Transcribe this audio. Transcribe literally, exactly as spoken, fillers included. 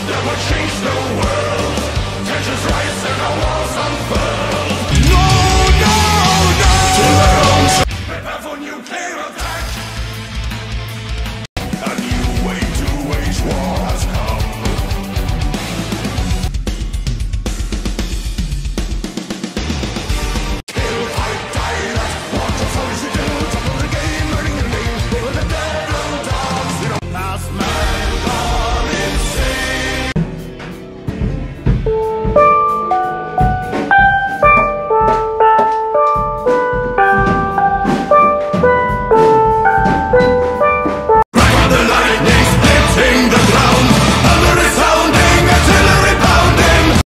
that would change the world. Tensions rise and our walls unfurl.